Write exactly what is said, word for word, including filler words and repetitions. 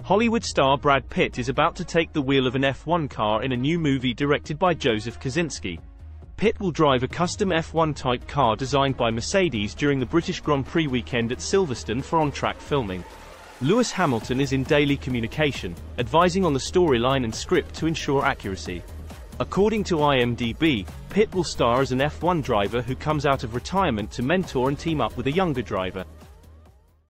Hollywood star Brad Pitt is about to take the wheel of an F one car in a new movie directed by Joseph Kosinski. Pitt will drive a custom F one type car designed by Mercedes during the British Grand Prix weekend at Silverstone for on-track filming. Lewis Hamilton is in daily communication, advising on the storyline and script to ensure accuracy. According to I M D B, Pitt will star as an F one driver who comes out of retirement to mentor and team up with a younger driver.